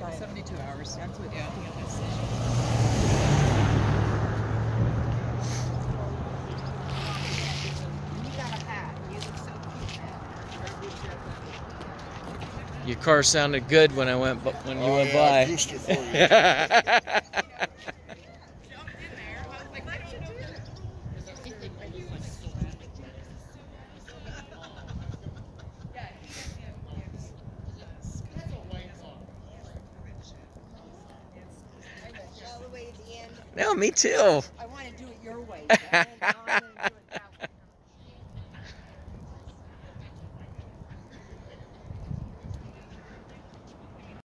right. 72 hours. That's what Yeah. You got a hat. You look so cute. Your car sounded good when I went when you went I by. goosed it for you. All the way to the end. No, me too. I want to do it your way. But I